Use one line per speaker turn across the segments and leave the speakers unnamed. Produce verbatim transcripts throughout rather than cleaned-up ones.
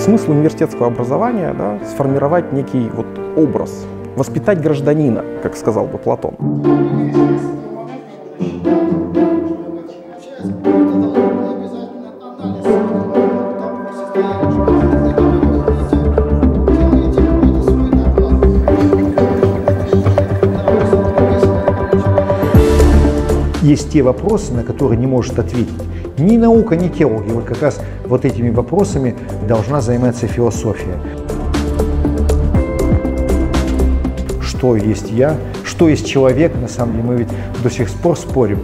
Смысл университетского образования, да, сформировать некий вот образ, воспитать гражданина, как сказал бы Платон.
Есть те вопросы, на которые не может ответить ни наука, ни теология. Вот как раз вот этими вопросами должна заниматься философия. Что есть я, что есть человек, на самом деле мы ведь до сих пор спорим.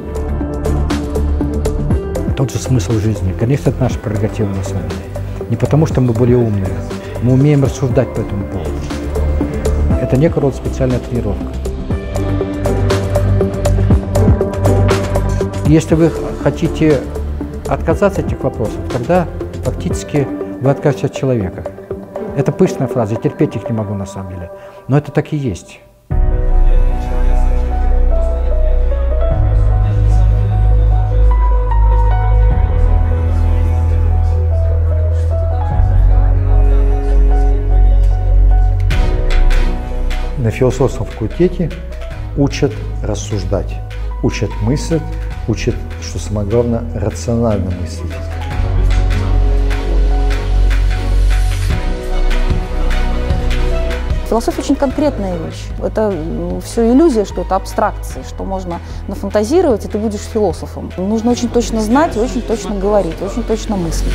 Тот же смысл жизни. Конечно, это наша прерогатива на самом деле. Не потому, что мы более умные. Мы умеем рассуждать по этому поводу. Это некий род специальная тренировка. Если вы хотите отказаться от этих вопросов, тогда фактически вы откажетесь от человека. Это пышная фраза, я терпеть их не могу на самом деле. Но это так и есть.
На философском факультете учат рассуждать, учат мыслить, учат, что самое главное, рационально мыслить.
Философия очень конкретная вещь. Это все иллюзия, что это абстракции, что можно нафантазировать, и ты будешь философом. Нужно очень точно знать, очень точно говорить, очень точно мыслить.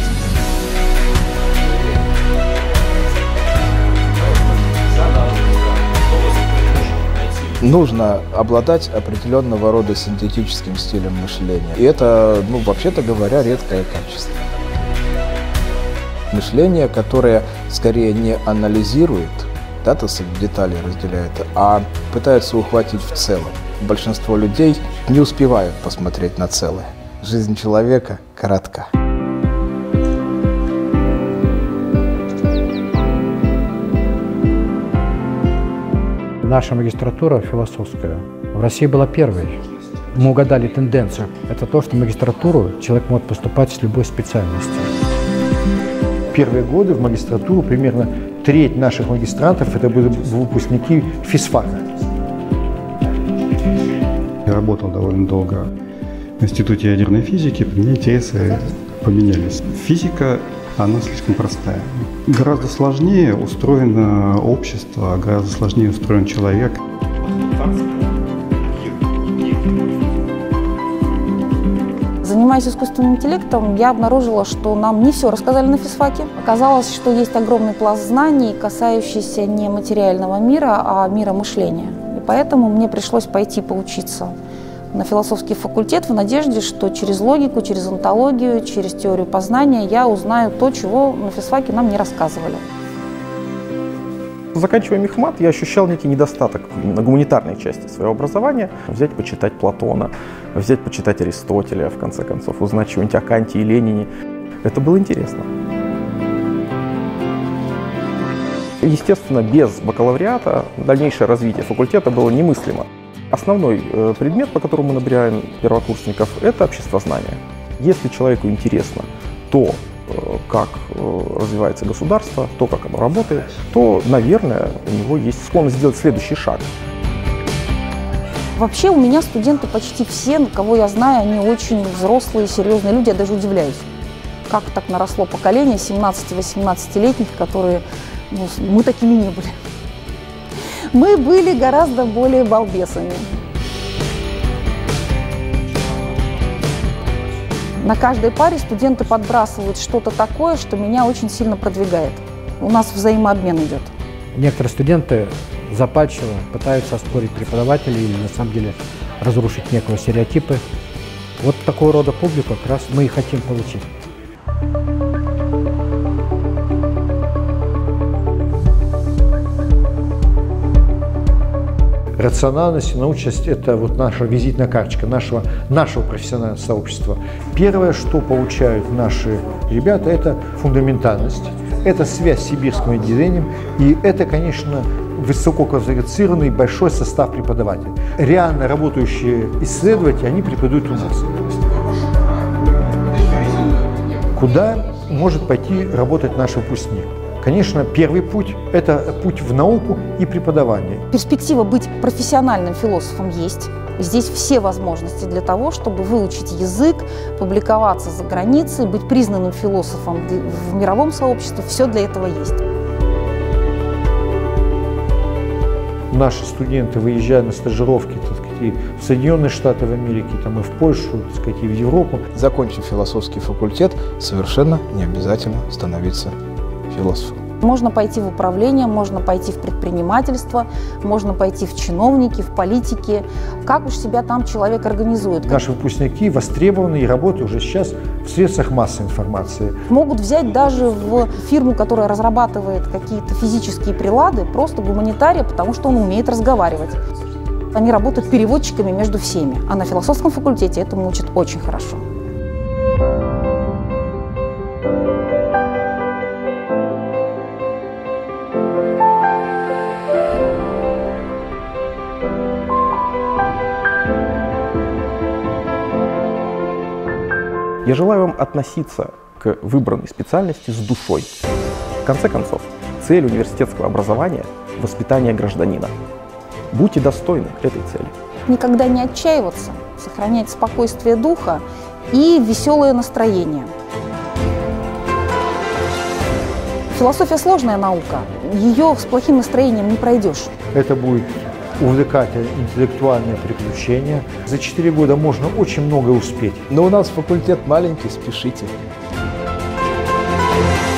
Нужно обладать определенного рода синтетическим стилем мышления. И это, ну, вообще-то говоря, редкое качество. Мышление, которое скорее не анализирует, да, то есть детали разделяет, а пытается ухватить в целом. Большинство людей не успевают посмотреть на целое. Жизнь человека коротка.
Наша магистратура философская в России была первой. Мы угадали тенденцию. Это то, что в магистратуру человек может поступать с любой специальностью.
Первые годы в магистратуру примерно треть наших магистрантов это были выпускники физфака.
Я работал довольно долго в Институте ядерной физики, мне интересы поменялись. Физика, она слишком простая. Гораздо сложнее устроено общество, гораздо сложнее устроен человек.
Занимаясь искусственным интеллектом, я обнаружила, что нам не все рассказали на физфаке. Оказалось, что есть огромный пласт знаний, касающийся не материального мира, а мира мышления. И поэтому мне пришлось пойти поучиться на философский факультет в надежде, что через логику, через онтологию, через теорию познания я узнаю то, чего на физфаке нам не рассказывали.
Заканчивая мехмат, я ощущал некий недостаток на гуманитарной части своего образования. Взять, почитать Платона, взять, почитать Аристотеля, в конце концов, узнать чего-нибудь о Канте и Ленине. Это было интересно. Естественно, без бакалавриата дальнейшее развитие факультета было немыслимо. Основной э, предмет, по которому мы набираем первокурсников, это обществознание. Если человеку интересно то, э, как э, развивается государство, то, как оно работает, то, наверное, у него есть склонность сделать следующий шаг.
Вообще у меня студенты почти все, кого я знаю, они очень взрослые, серьезные люди. Я даже удивляюсь, как так наросло поколение семнадцати-восемнадцатилетних, которые, ну, мы такими не были. Мы были гораздо более балбесами. На каждой паре студенты подбрасывают что-то такое, что меня очень сильно продвигает. У нас взаимообмен идет.
Некоторые студенты запальчиво пытаются оспорить преподавателей или на самом деле разрушить некие стереотипы. Вот такого рода публику как раз мы и хотим получить.
Рациональность и научность – это вот наша визитная карточка нашего, нашего профессионального сообщества. Первое, что получают наши ребята, это фундаментальность, это связь с сибирским отделением, и это, конечно, высококвалифицированный большой состав преподавателей. Реально работающие исследователи, они преподают у нас. Куда может пойти работать наш выпускник? Конечно, первый путь – это путь в науку и преподавание.
Перспектива быть профессиональным философом есть. Здесь все возможности для того, чтобы выучить язык, публиковаться за границей, быть признанным философом в мировом сообществе. Все для этого есть.
Наши студенты, выезжая на стажировки, так сказать, и в Соединенные Штаты в Америке, там, и в Польшу, так сказать, и в Европу.
Закончив философский факультет, совершенно не обязательно становиться философом.
Можно пойти в управление, можно пойти в предпринимательство, можно пойти в чиновники, в политики. Как уж себя там человек организует.
Наши выпускники востребованы и работают уже сейчас в средствах массовой информации.
Могут взять даже в фирму, которая разрабатывает какие-то физические прилады, просто гуманитария, потому что он умеет разговаривать. Они работают переводчиками между всеми, а на философском факультете этому учат очень хорошо.
Я желаю вам относиться к выбранной специальности с душой. В конце концов, цель университетского образования – воспитание гражданина. Будьте достойны этой цели.
Никогда не отчаиваться, сохранять спокойствие духа и веселое настроение. Философия – сложная наука. Ее с плохим настроением не пройдешь.
Это будет увлекательное интеллектуальное приключение. За четыре года можно очень многое успеть.
Но у нас факультет маленький, спешите.